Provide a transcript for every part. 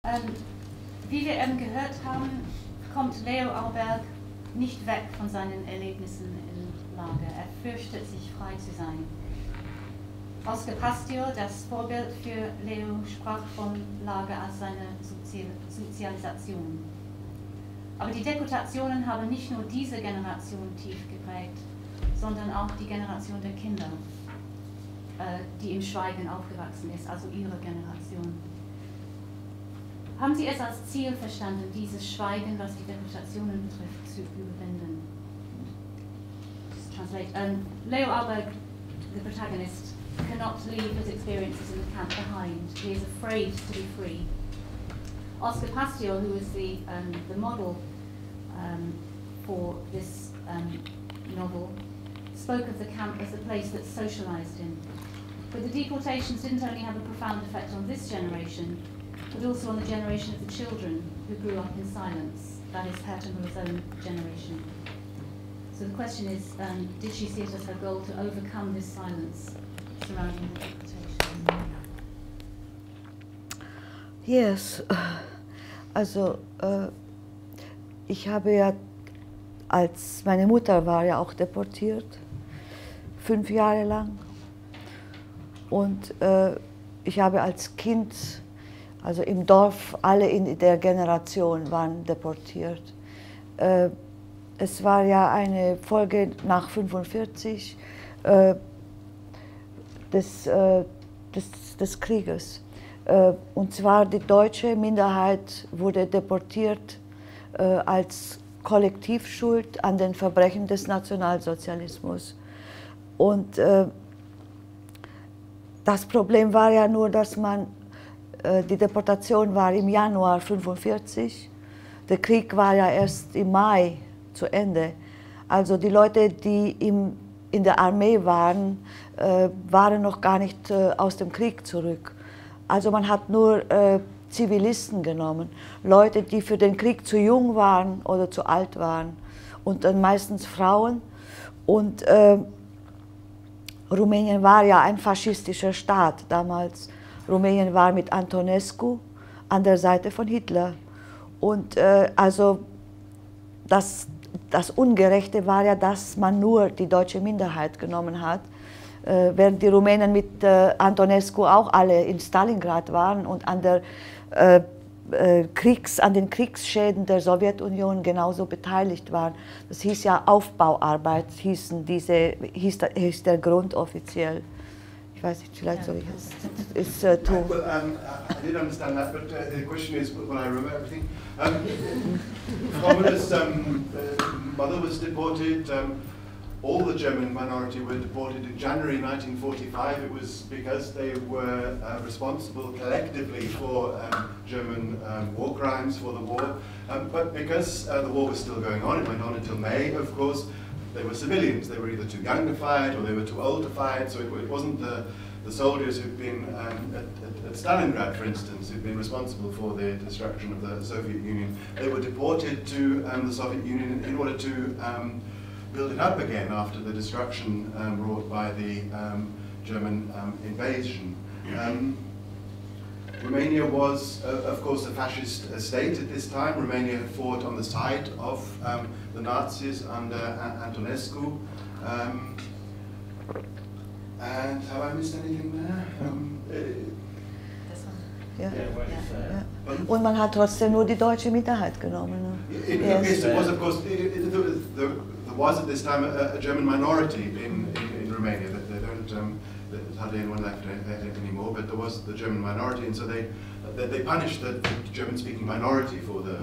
Wie wir eben gehört haben, kommt Leo Ahlberg nicht weg von seinen Erlebnissen im Lager. Er fürchtet sich, frei zu sein. Oscar Pastior, das Vorbild für Leo, sprach vom Lager als seine Sozialisation. Aber die Deportationen haben nicht nur diese Generation tief geprägt, sondern auch die Generation der Kinder, die im Schweigen aufgewachsen ist, also ihre Generation. Haben Sie es als Ziel verstanden, dieses Schweigen, was die Deportationen betrifft, zu überwinden? Leo Ahlberg, the protagonist, cannot leave his experiences in the camp behind. He is afraid to be free. Oscar Pastior, who is the model for this novel, spoke of the camp as a place that socialized him. But the deportations didn't only have a profound effect on this generation, but also on the generation of the children who grew up in silence, that is Herta Müller's own generation. So the question is, did she see it as her goal to overcome this silence surrounding the deportation? Yes, also ich habe ja, als meine Mutter war ja auch deportiert, 5 Jahre lang. Und ich habe als Kind, also im Dorf, alle in der Generation waren deportiert. Es war ja eine Folge nach 1945 des Krieges. Und zwar die deutsche Minderheit wurde deportiert als Kollektivschuld an den Verbrechen des Nationalsozialismus. Und das Problem war ja nur, dass die Deportation war im Januar 1945, der Krieg war ja erst im Mai zu Ende. Also die Leute, die in der Armee waren, waren noch gar nicht aus dem Krieg zurück. Also man hat nur Zivilisten genommen, Leute, die für den Krieg zu jung waren oder zu alt waren und dann meistens Frauen. Und Rumänien war ja ein faschistischer Staat damals. Rumänien war mit Antonescu an der Seite von Hitler. Und also das Ungerechte war ja, dass man nur die deutsche Minderheit genommen hat, während die Rumänen mit Antonescu auch alle in Stalingrad waren und an den Kriegsschäden der Sowjetunion genauso beteiligt waren. Das hieß ja Aufbauarbeit, hieß der Grund offiziell. Ich weiß nicht, vielleicht soll ich es tun. Well, I did understand that, but the question is, will I remember everything? Frau Müller's mother was deported. All the German minority were deported in January 1945. It was because they were responsible collectively for German war crimes for the war. But because the war was still going on, it went on until May, of course, they were civilians. They were either too young to fight or they were too old to fight, so it wasn't the soldiers who'd been at Stalingrad, for instance, who'd been responsible for the destruction of the Soviet Union. They were deported to the Soviet Union in order to build it up again after the destruction wrought by the German invasion. Romania was, of course, a fascist state at this time. Romania had fought on the side of the Nazis under Antonescu. And have I missed anything there? Ja. Ja. Und man hat trotzdem nur die deutsche Minderheit genommen. Ne? Yes, it was, of course, there was at this time a German minority in Romania. There's hardly anyone left anymore, but there was the German minority, and so they punished the German-speaking minority for the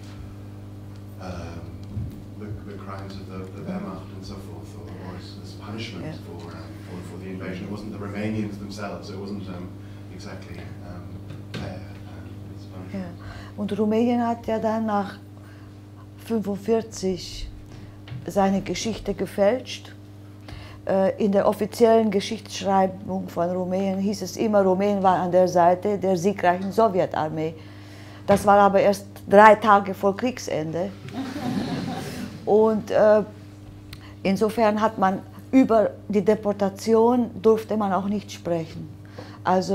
crimes of the Wehrmacht and so forth, or as punishment for the invasion. It wasn't the Romanians themselves, so it wasn't exactly fair. Ja. Und Rumänien hat ja dann nach 1945 seine Geschichte gefälscht. In der offiziellen Geschichtsschreibung von Rumänien hieß es immer, Rumänien war an der Seite der siegreichen Sowjetarmee. Das war aber erst 3 Tage vor Kriegsende. Und insofern hat man über die Deportation durfte man auch nicht sprechen. Also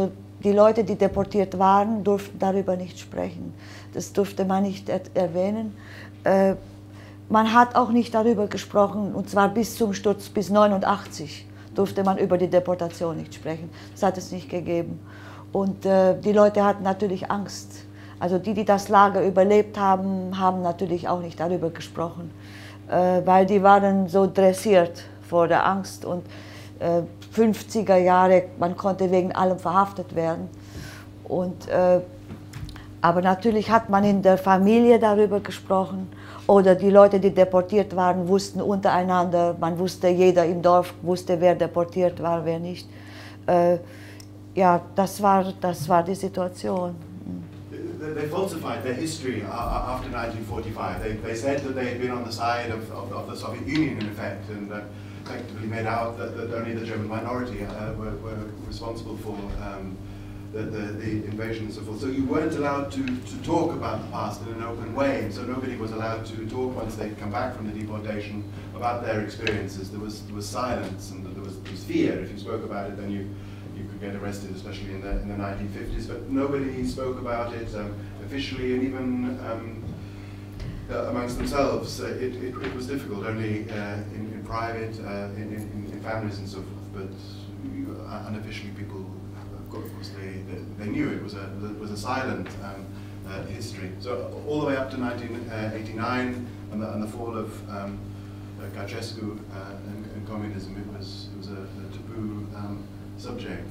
die Leute, die deportiert waren, durften darüber nicht sprechen. Das durfte man nicht erwähnen. Man hat auch nicht darüber gesprochen, und zwar bis zum Sturz, bis 1989 durfte man über die Deportation nicht sprechen. Das hat es nicht gegeben. Und die Leute hatten natürlich Angst. Also die das Lager überlebt haben, haben natürlich auch nicht darüber gesprochen, weil die waren so dressiert vor der Angst. Und 50er Jahre, man konnte wegen allem verhaftet werden. Und, aber natürlich hat man in der Familie darüber gesprochen. Oder die Leute, die deportiert waren, wussten untereinander, man wusste, jeder im Dorf wusste, wer deportiert war, wer nicht. Ja, das war die Situation. They falsified their history after 1945. They said that they had been on the side of the Soviet Union, in effect, and effectively made out that only the German minority were responsible for the invasion and so forth. So you weren't allowed to talk about the past in an open way, and so nobody was allowed to talk once they'd come back from the deportation about their experiences. There was silence, and there was fear. If you spoke about it, then you could get arrested, especially in the 1950s. But nobody spoke about it officially, and even amongst themselves. It was difficult, only in private, in families and so forth. But unofficially, people, of course, they knew it was a silent history. So all the way up to 1989 and the fall of Ceausescu and communism, it was a taboo subject.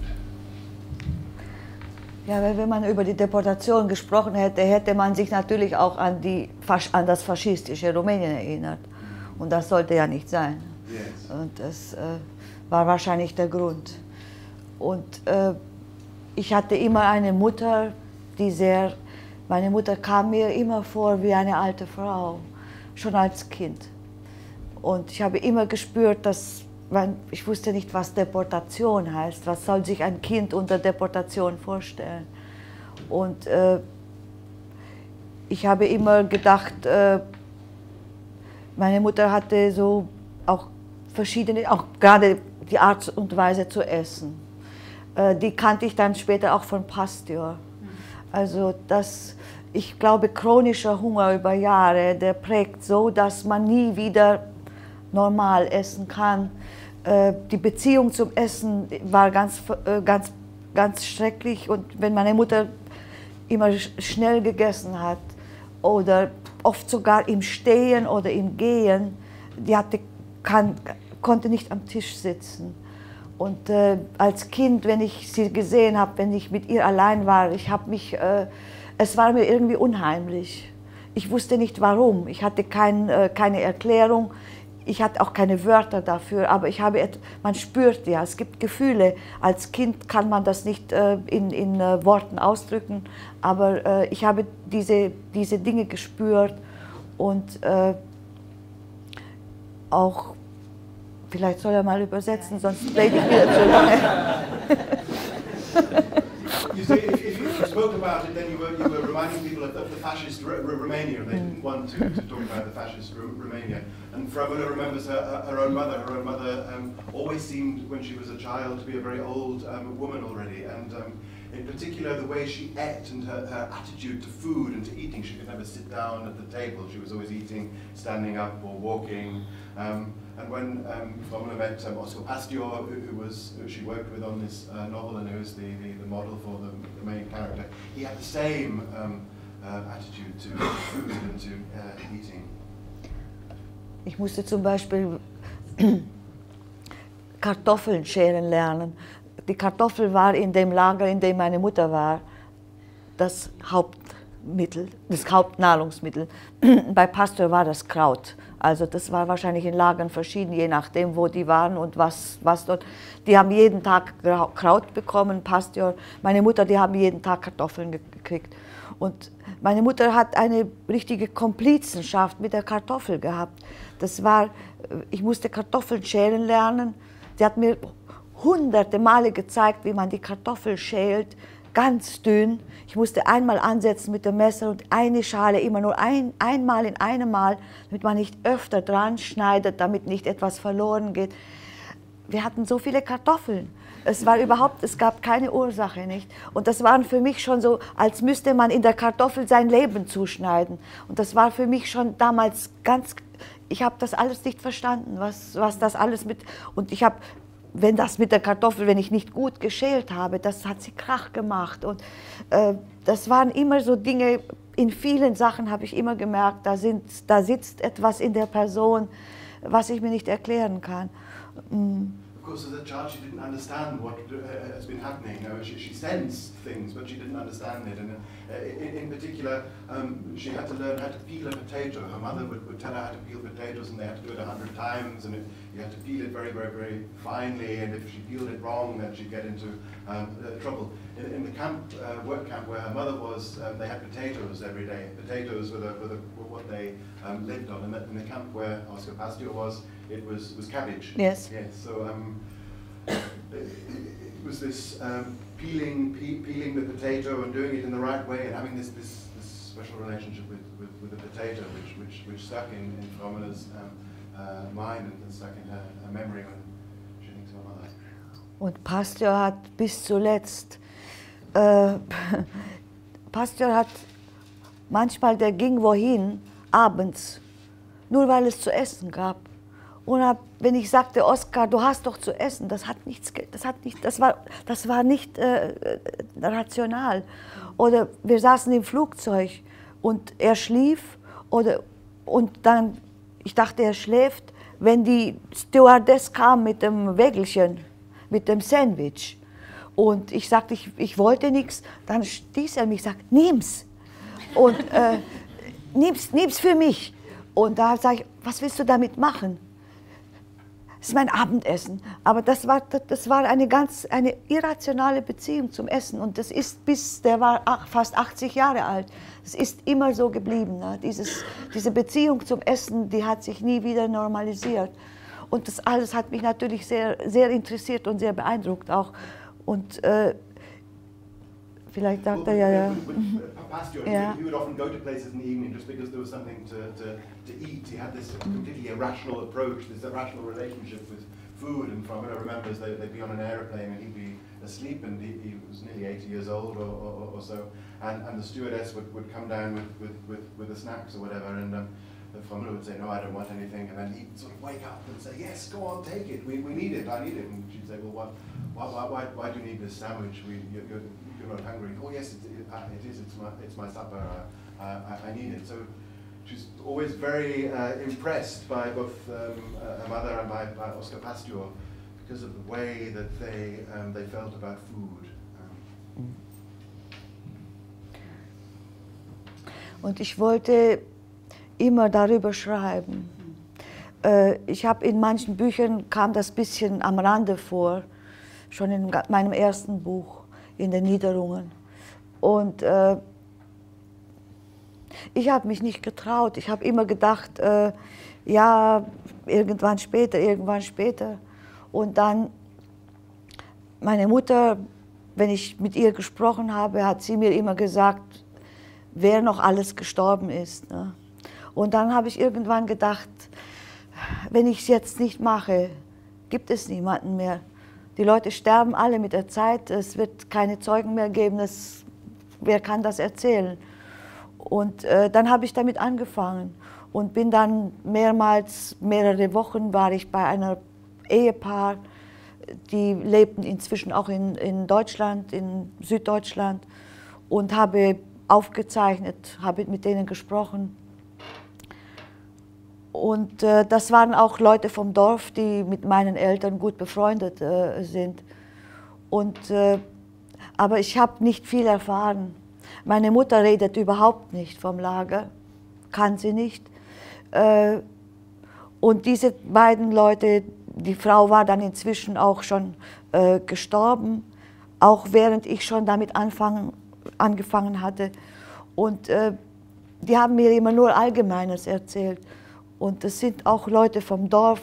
Ja, wenn man über die Deportation gesprochen hätte, hätte man sich natürlich auch an das faschistische Rumänien erinnert. Und das sollte ja nicht sein. Yes. Und das war wahrscheinlich der Grund. Und ich hatte immer eine Mutter, meine Mutter kam mir immer vor wie eine alte Frau, schon als Kind. Und ich habe immer gespürt, dass ich wusste nicht, was Deportation heißt. Was soll sich ein Kind unter Deportation vorstellen? Und ich habe immer gedacht, meine Mutter hatte so auch verschiedene, auch gerade die Art und Weise zu essen. Die kannte ich dann später auch von Pasteur. Also ich glaube, chronischer Hunger über Jahre, der prägt so, dass man nie wieder normal essen kann. Die Beziehung zum Essen war ganz schrecklich, und wenn meine Mutter immer schnell gegessen hat oder oft sogar im Stehen oder im Gehen, konnte nicht am Tisch sitzen. Und als Kind, wenn ich sie gesehen habe, wenn ich mit ihr allein war, es war mir irgendwie unheimlich. Ich wusste nicht warum, ich hatte keine Erklärung. Ich hatte auch keine Wörter dafür, aber man spürt ja, es gibt Gefühle. Als Kind kann man das nicht in Worten ausdrücken, aber ich habe diese Dinge gespürt und auch, vielleicht soll er mal übersetzen, sonst rede ich wieder zu lange. You see, if you spoke about it, then you were reminding people of the fascist Romania. They didn't want to talk about the fascist Romania. And Fravola remembers her own mother. Her own mother always seemed, when she was a child, to be a very old woman already. And in particular, the way she ate and her attitude to food and to eating. She could never sit down at the table. She was always eating, standing up or walking. And when Fravola met Oscar Pasteur, who she worked with on this novel and who is the model for the main character, he had the same attitude to food and to eating. Ich musste zum Beispiel Kartoffeln schälen lernen. Die Kartoffel war in dem Lager, in dem meine Mutter war, das Hauptnahrungsmittel. Bei Pasteur war das Kraut. Also das war wahrscheinlich in Lagern verschieden, je nachdem, wo die waren und was dort. Die haben jeden Tag Kraut bekommen, Pasteur. Meine Mutter, die haben jeden Tag Kartoffeln gekriegt. Und meine Mutter hat eine richtige Komplizenschaft mit der Kartoffel gehabt. Ich musste Kartoffeln schälen lernen. Sie hat mir hunderte Male gezeigt, wie man die Kartoffel schält, ganz dünn. Ich musste einmal ansetzen mit dem Messer und eine Schale immer nur einmal in einem Mal, damit man nicht öfter dran schneidet, damit nicht etwas verloren geht. wir hatten so viele Kartoffeln. Es gab keine Ursache, nicht? Und das waren für mich schon so, als müsste man in der Kartoffel sein Leben zuschneiden. Und das war für mich schon damals ich habe das alles nicht verstanden, was das alles mit, und ich habe, wenn das mit der Kartoffel, wenn ich nicht gut geschält habe, das hat sie Krach gemacht. Und das waren immer so Dinge, in vielen Sachen habe ich immer gemerkt, da sitzt etwas in der Person, was ich mir nicht erklären kann. Of course, as a child, she didn't understand what has been happening. She sensed things, but she didn't understand it. And in particular, she had to learn how to peel a potato. Her mother would tell her how to peel potatoes, and they had to do it 100 times. And you had to peel it very, very, very finely. And if she peeled it wrong, then she'd get into trouble. In the work camp where her mother was, they had potatoes every day. Potatoes were what they lived on. And in the camp where Oscar Pastio was, it was cabbage. Yes. Yes. So it was this peeling the potato and doing it in the right way and having this special relationship with the potato, which stuck in Frau Müller's mind and stuck in her memory when she thinks of her mother. Und Pastor hat bis zuletzt, Pastor hat manchmal, der ging wohin abends, nur weil es zu essen gab. Und wenn ich sagte, Oskar, du hast doch zu essen, das war nicht rational. Oder wir saßen im Flugzeug und er schlief und dann, ich dachte, er schläft, wenn die Stewardess kam mit dem Wägelchen, mit dem Sandwich. Und ich sagte, ich wollte nichts, dann stieß er mich, sagt, nimm's. Und nimm's für mich. Und da sage ich, was willst du damit machen? Das ist mein Abendessen. Aber das war eine irrationale Beziehung zum Essen. Und das ist der war fast 80 Jahre alt. Es ist immer so geblieben. Ne? Diese Beziehung zum Essen, die hat sich nie wieder normalisiert. Und das alles hat mich natürlich sehr, sehr interessiert und sehr beeindruckt auch. Und vielleicht sagt er ja. Pastio, Yeah. he would often go to places in the evening just because there was something to eat. He had this completely irrational approach, this irrational relationship with food. And Frau Müller remembers they'd be on an aeroplane and he'd be asleep, and he was nearly 80 years old or so. And the stewardess would come down with the snacks or whatever, and Frau Müller would say, no, I don't want anything. And then he'd sort of wake up and say, yes, go on, take it. We need it, I need it. And she'd say, well, why do you need this sandwich? You're not hungry. Oh yes, it is. It's my supper. I need it. So she's always very impressed by both her mother and by Oscar Pastio because of the way that they felt about food. Und ich wollte immer darüber schreiben. Ich habe in manchen Büchern kam das bisschen am Rande vor, schon in meinem ersten Buch. In den Niederungen. Und ich habe mich nicht getraut. Ich habe immer gedacht, ja, irgendwann später. Und dann, meine Mutter, wenn ich mit ihr gesprochen habe, hat sie mir immer gesagt, wer noch alles gestorben ist. Ne? Und dann habe ich irgendwann gedacht, wenn ich es jetzt nicht mache, gibt es niemanden mehr. Die Leute sterben alle mit der Zeit, es wird keine Zeugen mehr geben, wer kann das erzählen? Und dann habe ich damit angefangen und bin dann mehrere Wochen war ich bei einer Ehepaar, die lebten inzwischen auch in Deutschland, in Süddeutschland, und habe aufgezeichnet, habe mit denen gesprochen. Und das waren auch Leute vom Dorf, die mit meinen Eltern gut befreundet sind. Aber ich habe nicht viel erfahren. Meine Mutter redet überhaupt nicht vom Lager, kann sie nicht. Und diese beiden Leute, die Frau war dann inzwischen auch schon gestorben, auch während ich schon damit angefangen hatte. Und die haben mir immer nur Allgemeines erzählt. Und es sind auch Leute vom Dorf,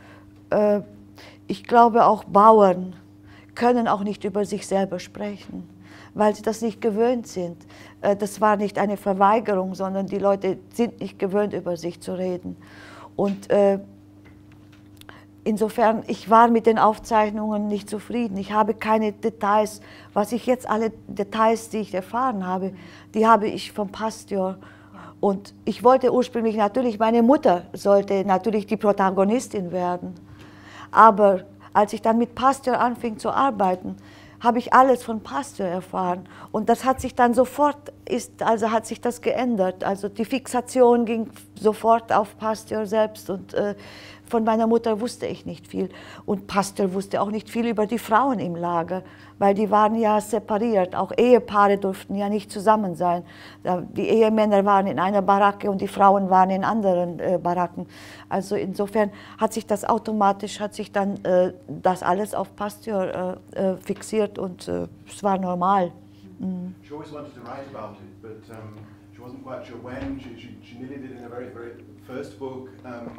ich glaube auch Bauern, können auch nicht über sich selber sprechen, weil sie das nicht gewöhnt sind. Das war nicht eine Verweigerung, sondern die Leute sind nicht gewöhnt, über sich zu reden. Und insofern, ich war mit den Aufzeichnungen nicht zufrieden. Ich habe keine Details, was ich jetzt, alle Details, die ich erfahren habe, die habe ich vom Pastor. Und ich wollte ursprünglich natürlich, meine Mutter sollte natürlich die Protagonistin werden. Aber als ich dann mit Pastor anfing zu arbeiten, habe ich alles von Pastor erfahren. Und das hat sich dann sofort, hat sich das geändert. Also die Fixation ging sofort auf Pastor selbst und von meiner Mutter wusste ich nicht viel. Und Pastor wusste auch nicht viel über die Frauen im Lager, weil die waren ja separiert. Auch Ehepaare durften ja nicht zusammen sein. Die Ehemänner waren in einer Baracke und die Frauen waren in anderen Baracken. Also insofern hat sich das automatisch, hat sich dann das alles auf Pastor fixiert und es war normal. She always wanted to write about it, but she wasn't quite sure when. She nearly did in her very first book.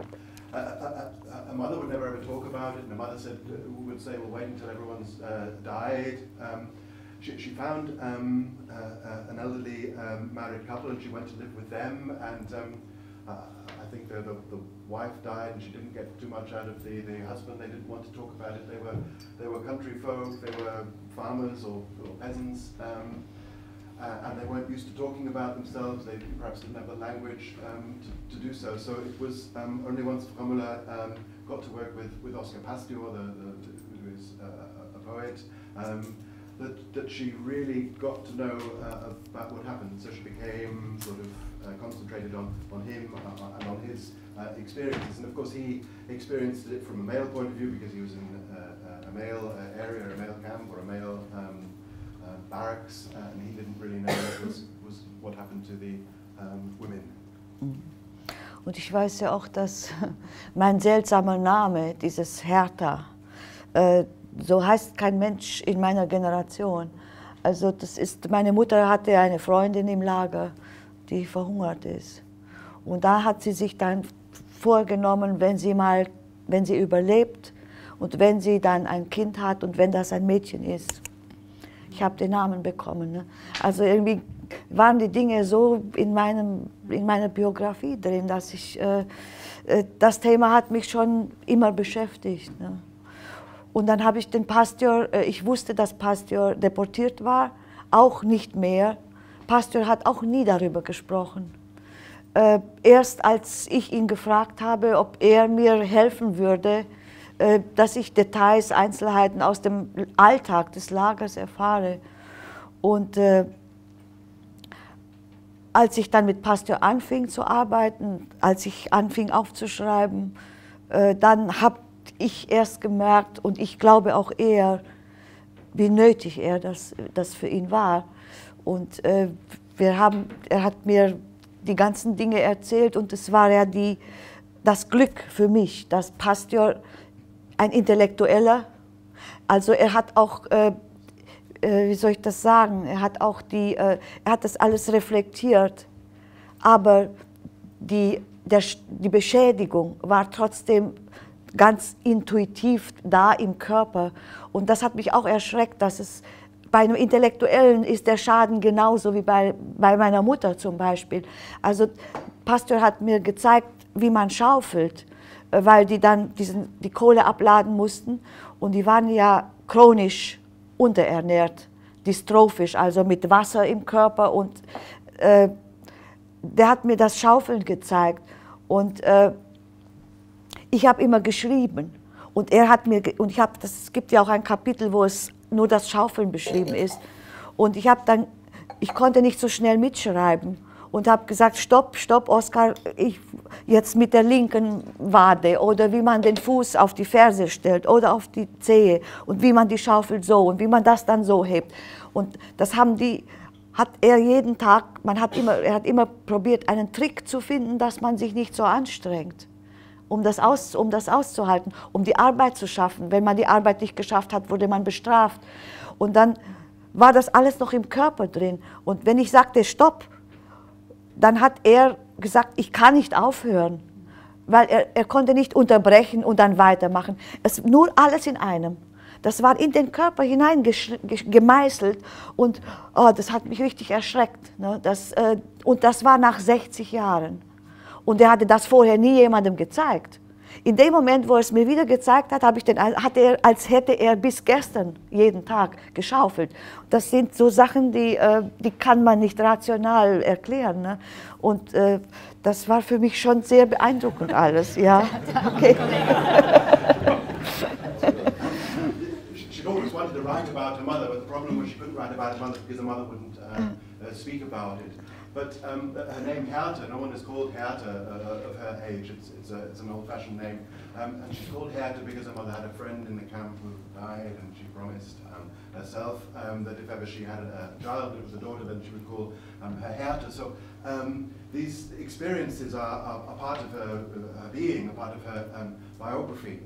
A mother would never ever talk about it, and a mother would say, well, wait until everyone's died. She found an elderly married couple, and she went to live with them, and I think the wife died, and she didn't get too much out of the husband. They didn't want to talk about it. They were country folk, they were farmers or peasants, and they weren't used to talking about themselves. They perhaps didn't have the language to do so. So it was only once Romola got to work with Oscar Pastor, who is a poet, that she really got to know about what happened. So she became sort of concentrated on him and on his experiences. And of course he experienced it from a male point of view because he was in a male area, a male camp or a male barracks, and he didn't really know what happened to the women. Und ich weiß ja auch, dass mein seltsamer Name, dieses Hertha, so heißt kein Mensch in meiner Generation. Also meine Mutter hatte eine Freundin im Lager, die verhungert ist. Und da hat sie sich dann vorgenommen, wenn sie überlebt und wenn sie dann ein Kind hat und wenn das ein Mädchen ist. Ich habe den Namen bekommen. Ne? Also irgendwie waren die Dinge so in meiner Biografie drin, dass das Thema hat mich schon immer beschäftigt. Ne? Und dann habe ich den Pastor, ich wusste, dass Pastor deportiert war, auch nicht mehr. Pastor hat auch nie darüber gesprochen. Erst als ich ihn gefragt habe, ob er mir helfen würde, dass ich Details, Einzelheiten aus dem Alltag des Lagers erfahre. Und als ich dann mit Pastor anfing zu arbeiten, als ich anfing aufzuschreiben, dann habe ich erst gemerkt, und ich glaube auch er, wie nötig das für ihn war. Und er hat mir die ganzen Dinge erzählt und es war ja das Glück für mich, dass Pastor ein Intellektueller, also er hat auch, wie soll ich das sagen, er hat das alles reflektiert, aber die Beschädigung war trotzdem ganz intuitiv da im Körper und das hat mich auch erschreckt, dass es bei einem Intellektuellen ist der Schaden genauso wie bei meiner Mutter zum Beispiel. Also Pastor hat mir gezeigt, wie man schaufelt, weil die dann die Kohle abladen mussten und die waren ja chronisch unterernährt, dystrophisch, also mit Wasser im Körper und der hat mir das Schaufeln gezeigt und ich habe immer geschrieben und es gibt ja auch ein Kapitel, wo es nur das Schaufeln beschrieben ist und ich konnte nicht so schnell mitschreiben und habe gesagt, stopp, Oskar, jetzt mit der linken Wade oder wie man den Fuß auf die Ferse stellt oder auf die Zehe und wie man die Schaufel so und wie man das dann so hebt. Und das hat er jeden Tag, er hat immer probiert, einen Trick zu finden, dass man sich nicht so anstrengt, um das auszuhalten, um die Arbeit zu schaffen. Wenn man die Arbeit nicht geschafft hat, wurde man bestraft. Und dann war das alles noch im Körper drin. Und wenn ich sagte, stopp, dann hat er gesagt, ich kann nicht aufhören, weil er konnte nicht unterbrechen und dann weitermachen. Nur alles in einem. Das war in den Körper hinein gemeißelt und das hat mich richtig erschreckt. Ne? Und das war nach 60 Jahren. Und er hatte das vorher nie jemandem gezeigt. In dem Moment, wo er es mir wieder gezeigt hat, als hätte er bis gestern jeden Tag geschaufelt. Das sind so Sachen, die kann man nicht rational erklären. Ne? Und das war für mich schon sehr beeindruckend alles. Ja. Okay. She'd always wanted to write about her mother, but the problem was she couldn't write about her mother because her mother wouldn't speak about it. But her name Herta, no one is called Herta of her age. It's an old-fashioned name, and she's called Herta because her mother had a friend in the camp who died, and she promised herself that if ever she had a child, it was a daughter, then she would call her Herta. So these experiences are part of her being, a part of her biography.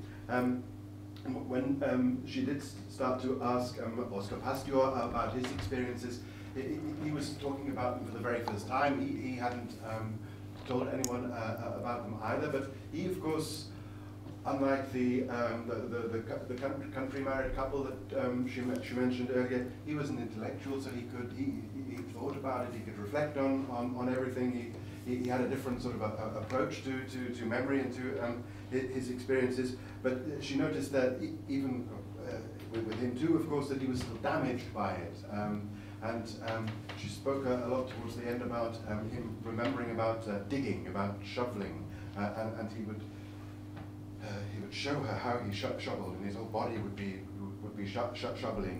When she did start to ask Oskar Pastior about his experiences, he was talking about them for the very first time. He hadn't told anyone about them either, but he, of course, unlike the country married couple that she mentioned earlier, he was an intellectual, so he thought about it, he could reflect on everything. He had a different sort of approach to memory and to his experiences, but she noticed that even with him too, of course, that he was still damaged by it. And she spoke a lot towards the end about him remembering about digging, about shoveling, and he would show her how he shoveled, and his whole body would be shoveling.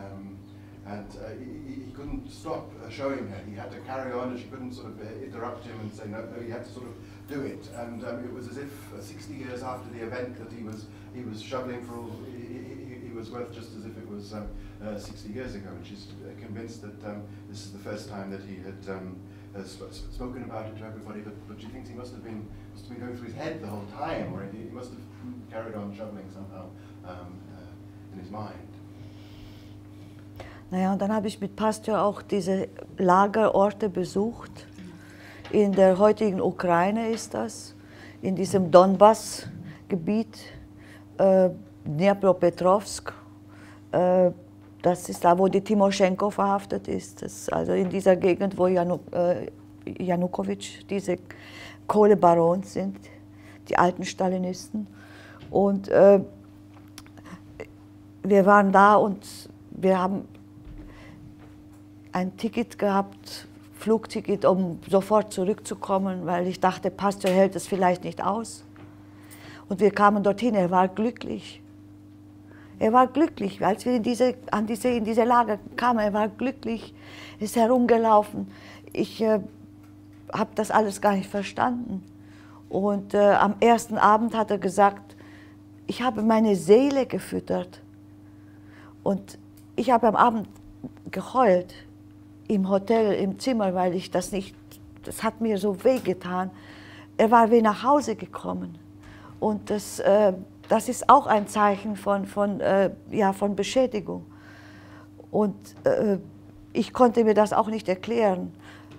He couldn't stop showing her. He had to carry on, and she couldn't sort of interrupt him and say no. He had to sort of do it. And it was as if 60 years after the event that he was shoveling for all. He was worth just as if it was 60 years ago. And she's convinced that this is the first time that he had spoken about it to everybody. But she thinks he must have been going through his head the whole time, or he must have carried on shoveling somehow in his mind. Naja, und dann habe ich mit Pastior auch diese Lagerorte besucht. In der heutigen Ukraine ist das, in diesem Donbass-Gebiet, Dnipropetrovsk. Das ist da, wo die Timoschenko verhaftet ist. Das ist also in dieser Gegend, wo Janukowitsch, diese Kohlebarons sind, die alten Stalinisten. Und wir waren da und wir haben ein Ticket gehabt, Flugticket, um sofort zurückzukommen, weil ich dachte, Pastior hält es vielleicht nicht aus. Und wir kamen dorthin, er war glücklich. Er war glücklich, als wir in diese Lager kamen, er war glücklich, ist herumgelaufen. Ich habe das alles gar nicht verstanden. Und am ersten Abend hat er gesagt, ich habe meine Seele gefüttert. Und ich habe am Abend geheult. Im Hotel, im Zimmer, weil ich das hat mir so wehgetan. Er war wie nach Hause gekommen. Und das ist auch ein Zeichen von Beschädigung. Und ich konnte mir das auch nicht erklären.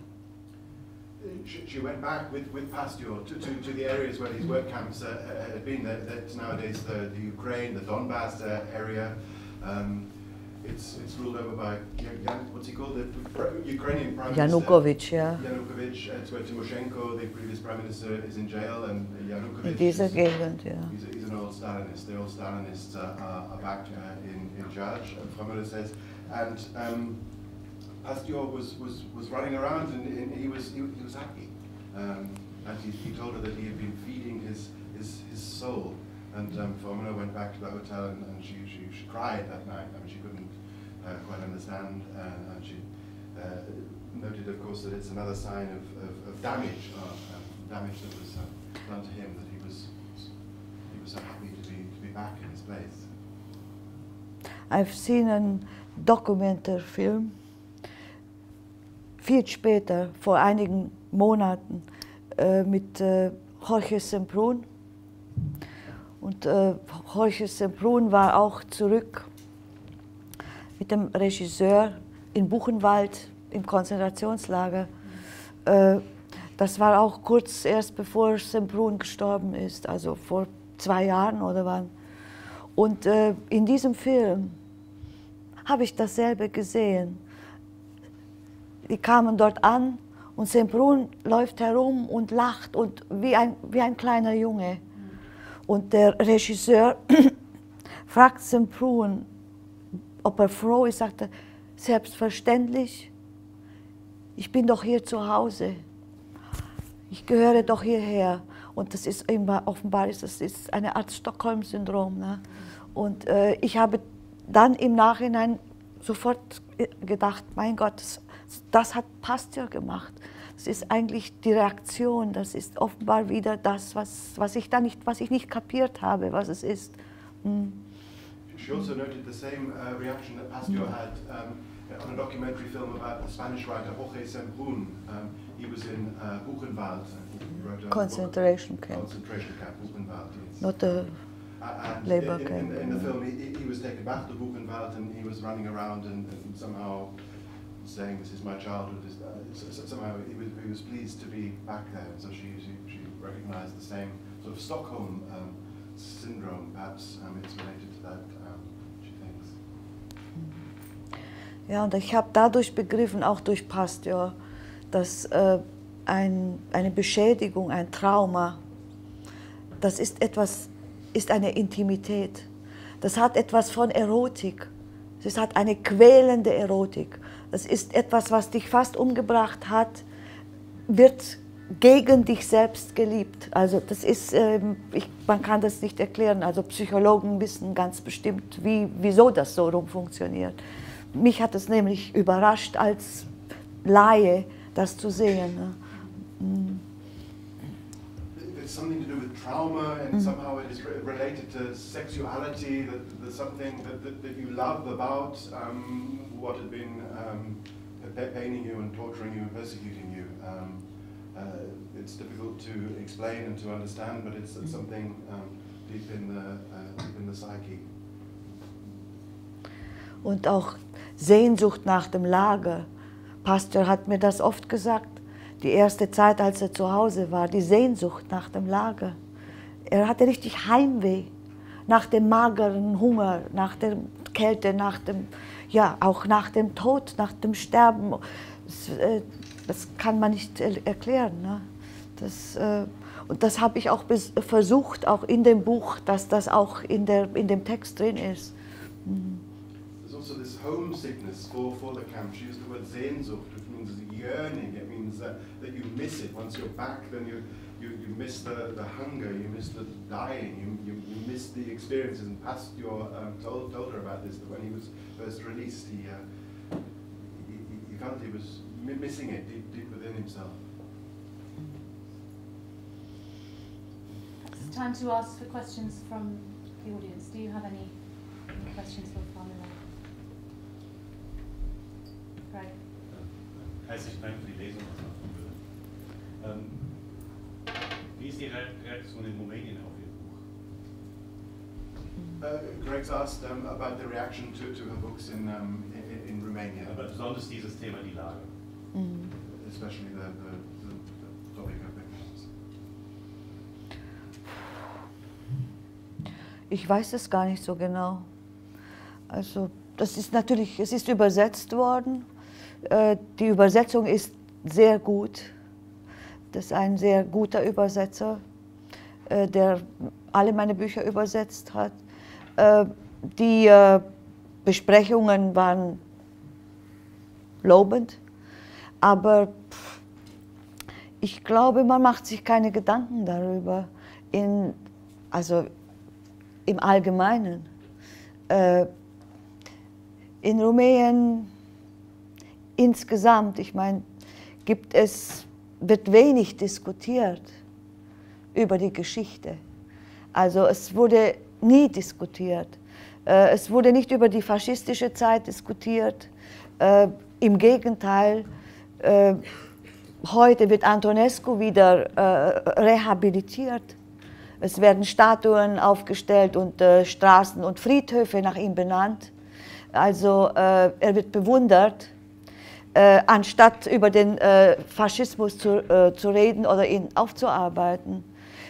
She went back with Pastior to the areas where these work camps had been. That's nowadays the Ukraine, the Donbass area. It's ruled over by, what's he called, the Ukrainian Prime Minister? Yanukovych, yeah. Yanukovych, it's where Timoshenko, the previous Prime Minister, is in jail, and Yanukovych in dieser Gegend, yeah. He's an old Stalinist. The old Stalinists are back in charge, Frau Müller says. And Pastior was running around, and he was happy. And he told her that he had been feeding his soul. And Frau Müller went back to the hotel, and she cried that night. I mean, she couldn't quite understand, and she noted, of course, that it's another sign of damage, damage that was done to him, that he was so happy to be back in his place. I've seen a documentary film, viel später, vor einigen Monaten, mit Jorge Semprún. Und Jorge Semprún war auch zurück mit dem Regisseur in Buchenwald im Konzentrationslager. Das war auch kurz erst bevor Semprún gestorben ist, also vor 2 Jahren oder wann. Und in diesem Film habe ich dasselbe gesehen. Die kamen dort an und Semprún läuft herum und lacht und wie ein kleiner Junge. Und der Regisseur fragt Semprún, ob er froh ist, sagt er, selbstverständlich, ich bin doch hier zu Hause, ich gehöre doch hierher. Und das ist offenbar das ist eine Art Stockholm-Syndrom. Ne? Und ich habe dann im Nachhinein sofort gedacht, mein Gott, das hat Pasteur gemacht. Das ist eigentlich die Reaktion, das ist offenbar wieder das, was ich nicht kapiert habe, was es ist. She also noted the same reaction that Pasteur had on a documentary film about the Spanish writer Jorge Semprún. He was in Buchenwald. He wrote a Concentration camp. Concentration camp, Buchenwald. Yes. Not a labor camp. In the film, he was taken back to Buchenwald and he was running around and somehow saying, "This is my childhood." Somehow he was pleased to be back there. So she recognised the same sort of Stockholm syndrome. Perhaps it's related to that. She thinks. Ja, und ich habe dadurch begriffen, auch durch Pasteur, dass eine Beschädigung, ein Trauma, das ist eine Intimität. Das hat etwas von Erotik. Es hat eine quälende Erotik. Das ist etwas, was dich fast umgebracht hat, wird gegen dich selbst geliebt. Also das ist, man kann das nicht erklären. Also Psychologen wissen ganz bestimmt, wieso das so rum funktioniert. Mich hat es nämlich überrascht, als Laie das zu sehen. Ne? It's something to do with trauma, and somehow it is related to sexuality. There's something that you love about what had been paining you and torturing you and persecuting you. It's difficult to explain and to understand, but it's something deep in the psyche. Und auch Sehnsucht nach dem Lager. Pasteur hat mir das oft gesagt. Die erste Zeit, als er zu Hause war, die Sehnsucht nach dem Lager. Er hatte richtig Heimweh nach dem mageren Hunger, nach der Kälte, auch nach dem Tod, nach dem Sterben. Das kann man nicht erklären. Ne? Und das habe ich auch versucht, auch in dem Buch, dass das auch in dem Text drin ist. There's also this homesickness for the camp. She used the word Sehnsucht, which means yearning. It means that you miss it. Once you're back, then you miss the hunger, you miss the dying, you miss the experiences. And Pasteur told her about this, that when he was first released, he felt he was missing it deep within himself. It's time to ask for questions from the audience. Do you have any questions for Pamela? Right. Herzlichen Dank für die Lesung, was man tun würde. Wie ist die Reaktion in Rumänien auf Ihr Buch? Greg's asked about the reaction to her books in Romania. Aber besonders dieses Thema, die Lage. Especially the topic of victims. Ich weiß es gar nicht so genau. Also es ist übersetzt worden. Die Übersetzung ist sehr gut. Das ist ein sehr guter Übersetzer, der alle meine Bücher übersetzt hat. Die Besprechungen waren lobend, aber ich glaube, man macht sich keine Gedanken darüber, also im Allgemeinen. In Rumänien insgesamt, ich meine, wird wenig diskutiert über die Geschichte. Also es wurde nie diskutiert. Es wurde nicht über die faschistische Zeit diskutiert. Im Gegenteil, heute wird Antonescu wieder rehabilitiert. Es werden Statuen aufgestellt und Straßen und Friedhöfe nach ihm benannt. Also er wird bewundert, anstatt über den Faschismus zu reden oder ihn aufzuarbeiten.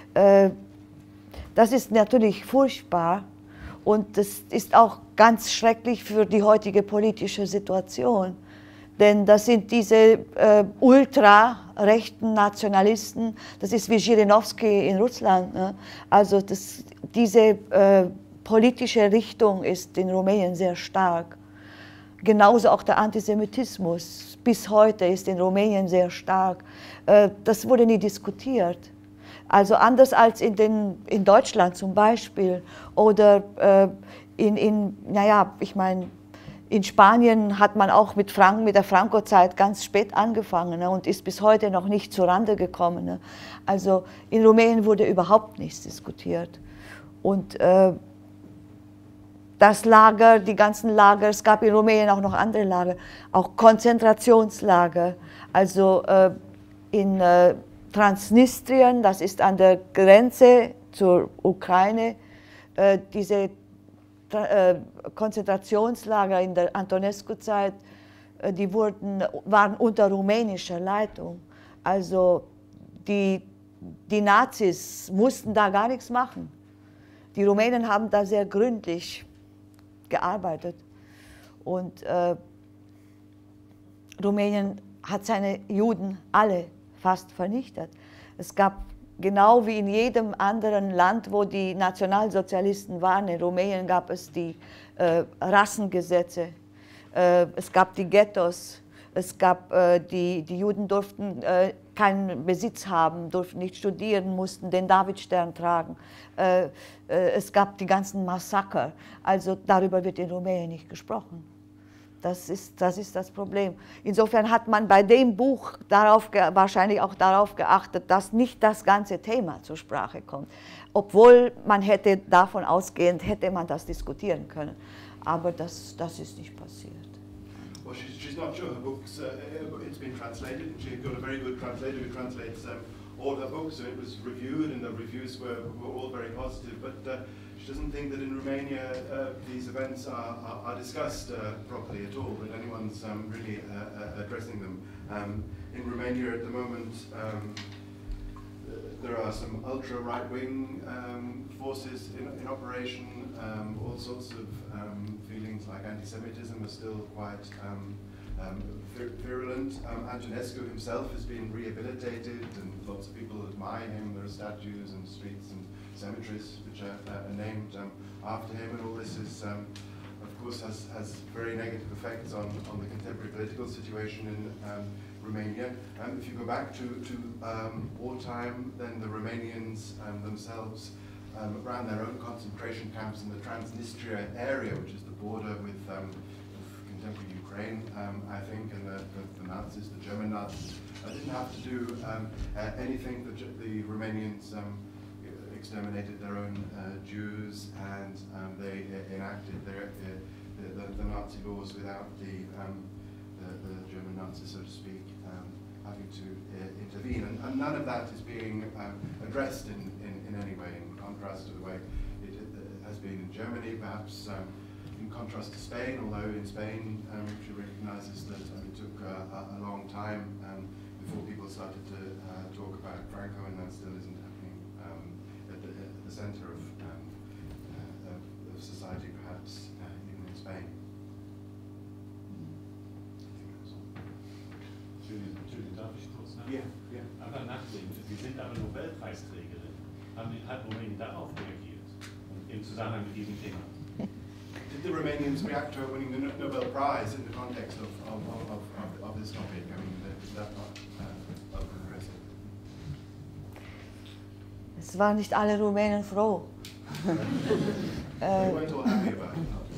Das ist natürlich furchtbar und das ist auch ganz schrecklich für die heutige politische Situation. Denn das sind diese ultra-rechten Nationalisten, das ist wie Zhirinovsky in Russland. Ne? Also diese politische Richtung ist in Rumänien sehr stark. Genauso auch der Antisemitismus bis heute ist in Rumänien sehr stark. Das wurde nie diskutiert. Also anders als in Deutschland zum Beispiel oder naja, ich meine, in Spanien hat man auch mit der Franco-Zeit ganz spät angefangen, ne, und ist bis heute noch nicht zurande gekommen. Ne. Also in Rumänien wurde überhaupt nichts diskutiert. Und das Lager, die ganzen Lager, es gab in Rumänien auch noch andere Lager, auch Konzentrationslager. Also in Transnistrien, das ist an der Grenze zur Ukraine, diese Konzentrationslager in der Antonescu-Zeit, die waren unter rumänischer Leitung. Also die Nazis mussten da gar nichts machen. Die Rumänen haben da sehr gründlich gearbeitet. Und Rumänien hat seine Juden alle fast vernichtet. Es gab, genau wie in jedem anderen Land, wo die Nationalsozialisten waren, in Rumänien gab es die Rassengesetze, es gab die Ghettos, es gab, die Juden durften keinen Besitz haben, durften nicht studieren, mussten den Davidstern tragen. Es gab die ganzen Massaker. Also darüber wird in Rumänien nicht gesprochen. Das ist das Problem. Insofern hat man bei dem Buch wahrscheinlich auch darauf geachtet, dass nicht das ganze Thema zur Sprache kommt. Obwohl man hätte davon ausgehend, hätte man das diskutieren können. Aber das ist nicht passiert. Well, she's not sure. Her book's it's been translated, and she's got a very good translator who translates all her books. So it was reviewed, and the reviews were all very positive. But she doesn't think that in Romania these events are discussed properly at all. That anyone's really addressing them. In Romania at the moment, there are some ultra right-wing forces in operation. All sorts of feelings like anti-Semitism are still quite virulent. Antonescu himself has been rehabilitated, and lots of people admire him. There are statues and streets and cemeteries which are named after him, and all this is, of course, has very negative effects on the contemporary political situation in Romania. If you go back to wartime, then the Romanians themselves ran their own concentration camps in the Transnistria area, which is the border with contemporary Ukraine, I think, and the Nazis, the German Nazis, didn't have to do anything. The Romanians exterminated their own Jews, and they enacted the Nazi laws without the German Nazis, so to speak, having to intervene. And none of that is being addressed in any way, in contrast to the way it has been in Germany, perhaps in contrast to Spain, although in Spain she recognises that it took a long time before people started to talk about Franco, and that still isn't happening at the centre of society, perhaps even in Spain. Entschuldigung, darf ich kurz nach? Ja. Aber nachdenken. Sie sind aber Nobelpreisträgerin. Hat Rumänien darauf reagiert? Im Zusammenhang mit diesem Thema? Did the Romanians react to her winning the Nobel Prize in the context of this topic? I mean, is that not aggressive? Es waren nicht alle Rumänen froh. They weren't all happy about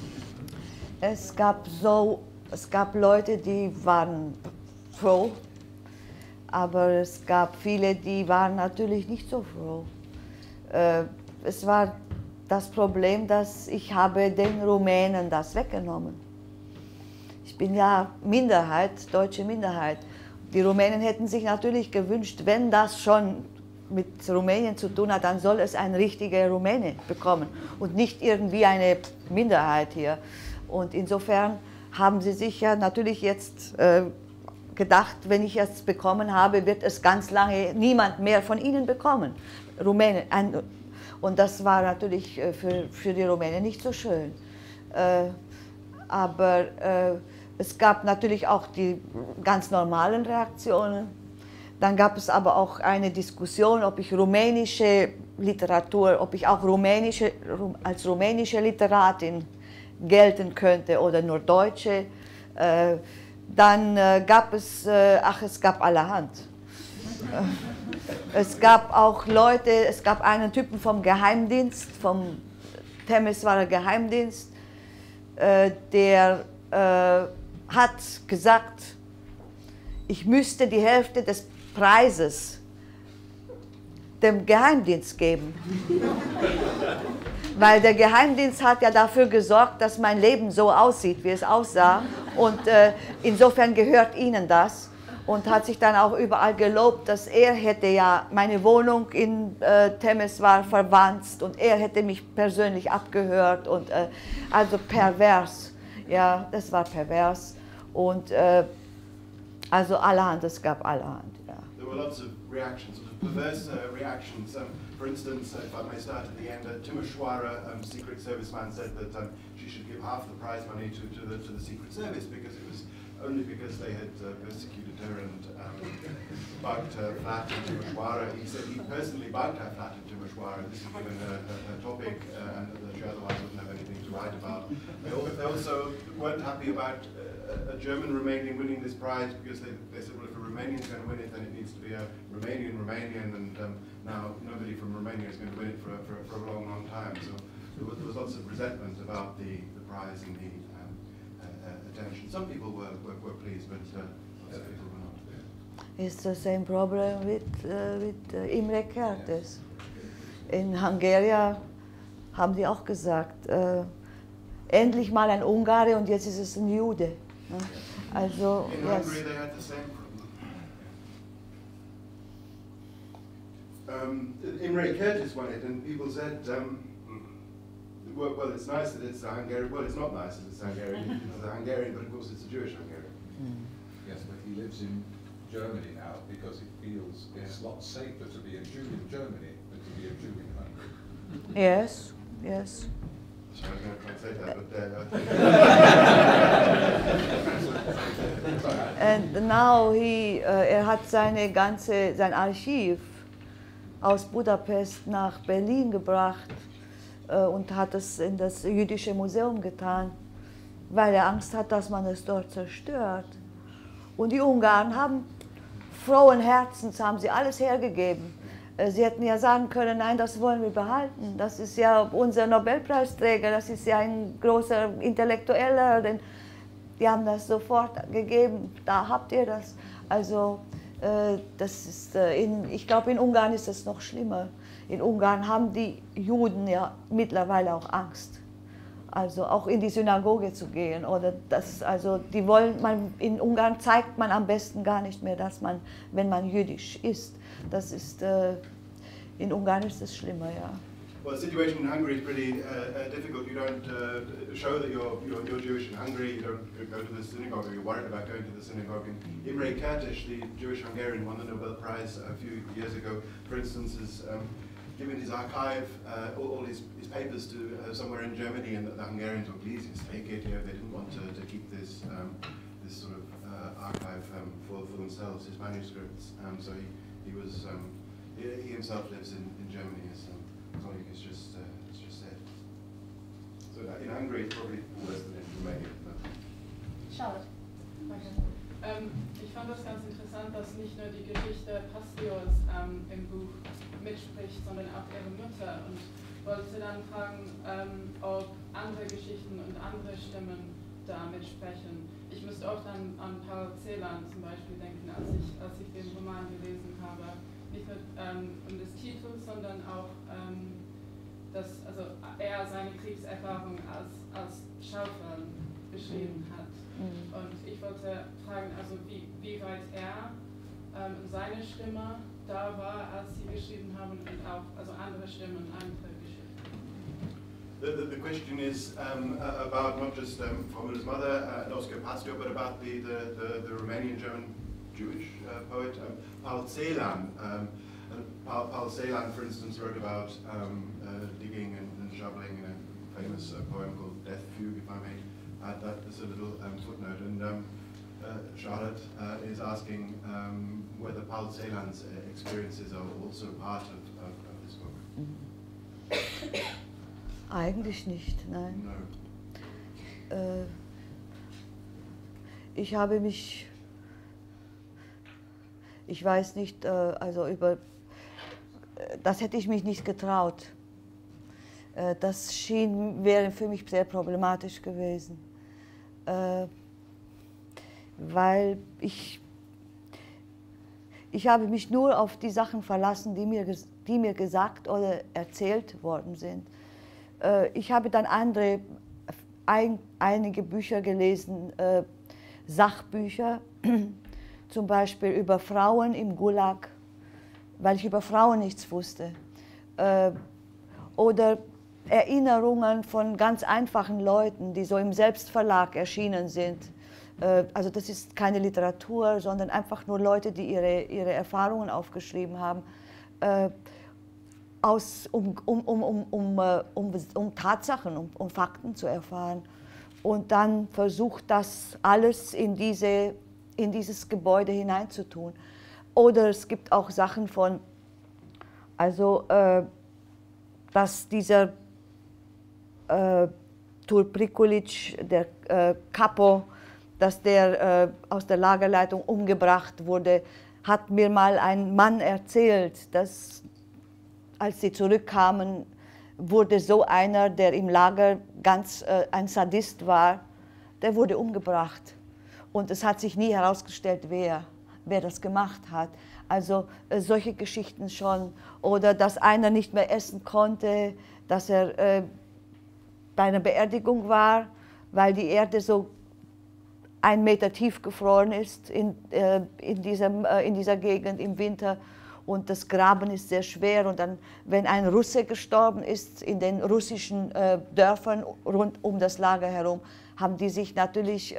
it. Es gab Leute, die waren froh, aber es gab viele, die waren natürlich nicht so froh. Es war das Problem, dass ich habe den Rumänen das weggenommen. Ich bin ja Minderheit, deutsche Minderheit. Die Rumänen hätten sich natürlich gewünscht, wenn das schon mit Rumänien zu tun hat, dann soll es ein richtiger Rumäne bekommen und nicht irgendwie eine Minderheit hier. Und insofern haben sie sich ja natürlich jetzt gedacht, wenn ich es bekommen habe, wird es ganz lange niemand mehr von ihnen bekommen. Rumänen. Und das war natürlich für die Rumänen nicht so schön. Aber Es gab natürlich auch die ganz normalen Reaktionen. Dann gab es aber auch eine Diskussion, ob ich rumänische Literatur, ob ich auch als rumänische Literatin gelten könnte oder nur deutsche. Dann gab es, es gab allerhand. Es gab auch Leute, es gab einen Typen vom Geheimdienst, vom Temeswarer Geheimdienst, der hat gesagt, ich müsste die Hälfte des Preises dem Geheimdienst geben. Weil der Geheimdienst hat ja dafür gesorgt, dass mein Leben so aussieht, wie es aussah. Und insofern gehört ihnen das. Und hat sich dann auch überall gelobt, dass er hätte ja meine Wohnung in Temeswar verwanzt und er hätte mich persönlich abgehört. Und also pervers. Ja, das war pervers. Und also allerhand, es gab allerhand. Ja. There were lots of reactions, sort of perverse reactions. For instance, if I may start at the end, Timisoara, Secret Service man, said that she should give half the prize money to the Secret Service because it was only because they had persecuted her and bugged her flat in Timisoara. He said he personally bugged her flat in Timisoara. This is given her topic and that she otherwise wouldn't have anything to write about. They also weren't happy about a German Romanian winning this prize because they said, well, if a Romanian is going to win it, then it needs to be a Romanian, and now nobody from Romania is going to win it for a long, long time. So there was lots of resentment about the prize and the attention. Some people were pleased, but lots of people were not. It's the same problem with Imre Kertész. In Hungary haben die auch gesagt, endlich mal ein Ungare und jetzt ist es ein Jude. Also, in Hungary they had the same problem. Imre Kertész won it, and people said, well, it's nice that it's a Hungarian. Well, it's not nice that it's Hungarian. It's a Hungarian, but of course it's a Jewish Hungarian. Yes, but he lives in Germany now because he feels it's a lot safer to be a Jew in Germany than to be a Jew in Hungary. Yes, yes. So I was going to translate that, but And now hat sein Archiv aus Budapest nach Berlin gebracht und hat es in das Jüdische Museum getan, weil er Angst hat, dass man es dort zerstört. Und die Ungarn haben frohen Herzens, haben sie alles hergegeben. Sie hätten ja sagen können, nein, das wollen wir behalten. Das ist ja unser Nobelpreisträger, das ist ja ein großer Intellektueller. Denn die haben das sofort gegeben, da habt ihr das. Also das ist, ich glaube, in Ungarn ist es noch schlimmer. In Ungarn haben die Juden ja mittlerweile auch Angst. Also auch in die Synagoge zu gehen. Oder das, also die wollen, in Ungarn zeigt man am besten gar nicht mehr, dass man, wenn man jüdisch ist. Das ist, in Ungarn ist es schlimmer, ja. well, the situation in Hungary is pretty difficult. You don't show that you're Jewish in Hungary. You don't go to the synagogue, or you're worried about going to the synagogue. And Imre Kertész, the Jewish Hungarian, won the Nobel Prize a few years ago. For instance, has given his archive, all his papers to somewhere in Germany, and the Hungarians were pleased to take it. You know, they didn't want to keep this this sort of archive for themselves, his manuscripts. So he was he himself lives in Germany, as colleague has just said. So in Hungary it's probably worse than in Romania. Charlotte. Ich fand das ganz interessant, dass nicht nur die Geschichte Pastiors im Buch mitspricht, sondern auch ihre Mutter, und wollte dann fragen, ob andere Geschichten und andere Stimmen da mitsprechen. Ich musste oft an Paul Celan zum Beispiel denken, als ich den Roman gelesen habe. Nicht nur um des Titels, sondern auch, dass er seine Kriegserfahrung als Schaufel beschrieben hat. Und ich wollte fragen, also wie weit er seine Stimme da war, als sie geschrieben haben, und auch andere Stimmen, andere Geschichten. The question is about not just Frommer's mother, Oskar Pastior, but about the Romanian German Jewish poet Paul Celan. Paul Celan, for instance, wrote about digging and shoveling in a famous poem called Death Fugue, if I may add that as a little footnote. And Charlotte is asking whether Paul Celan's experiences are also part of this book. Eigentlich nicht, nein. No. Ich habe mich, ich weiß nicht, also das hätte ich mich nicht getraut. Das wäre für mich sehr problematisch gewesen, weil ich habe mich nur auf die Sachen verlassen, die mir gesagt oder erzählt worden sind. Ich habe dann einige Bücher gelesen, Sachbücher, zum Beispiel über Frauen im Gulag, weil ich über Frauen nichts wusste. Oder Erinnerungen von ganz einfachen Leuten, die so im Selbstverlag erschienen sind. Also das ist keine Literatur, sondern einfach nur Leute, die ihre Erfahrungen aufgeschrieben haben, um Tatsachen, um Fakten zu erfahren. Und dann versucht, das alles in dieses Gebäude hineinzutun. Oder es gibt auch Sachen von, also dass dieser Turprikulic, der Capo, dass der aus der Lagerleitung umgebracht wurde, hat mir mal ein Mann erzählt, dass als sie zurückkamen, wurde so einer, der im Lager ganz ein Sadist war, der wurde umgebracht. Und es hat sich nie herausgestellt, wer das gemacht hat. Also solche Geschichten schon. Oder dass einer nicht mehr essen konnte, dass er bei einer Beerdigung war, weil die Erde so 1 Meter tief gefroren ist in dieser Gegend im Winter. Und das Graben ist sehr schwer. Und dann, wenn ein Russe gestorben ist in den russischen Dörfern rund um das Lager herum, haben die sich natürlich,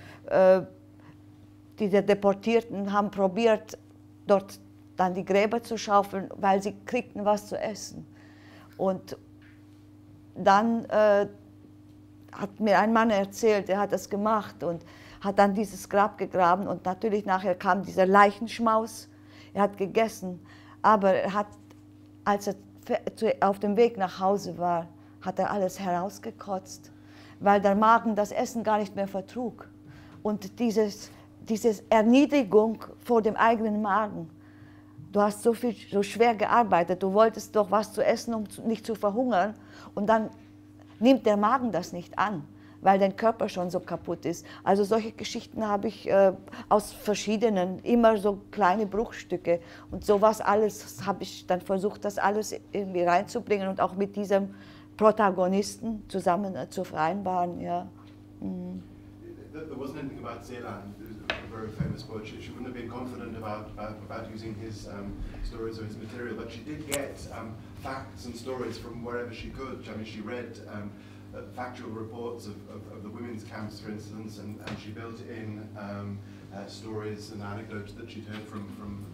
die Deportierten haben probiert, dort dann die Gräber zu schaufeln, weil sie kriegten was zu essen. Und dann hat mir ein Mann erzählt, der hat das gemacht und hat dann dieses Grab gegraben. Und natürlich nachher kam dieser Leichenschmaus. Er hat gegessen, aber als er auf dem Weg nach Hause war, hat er alles herausgekotzt, weil der Magen das Essen gar nicht mehr vertrug. Und diese Erniedrigung vor dem eigenen Magen, du hast so schwer gearbeitet, du wolltest doch was zu essen, um nicht zu verhungern, und dann nimmt der Magen das nicht an, weil dein Körper schon so kaputt ist. Also solche Geschichten habe ich aus verschiedenen, immer so kleine Bruchstücke. Und sowas alles habe ich dann versucht, das alles irgendwie reinzubringen und auch mit diesem Protagonisten zusammen zu vereinbaren. Ja. Mm. There wasn't anything about Celan, a very famous poet. She wouldn't have been confident about using his stories or his material, but she did get facts and stories from wherever she could. I mean, she read factual reports of the women's camps, for instance, and she built in stories and anecdotes that she'd heard from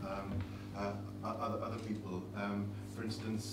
other people. For instance,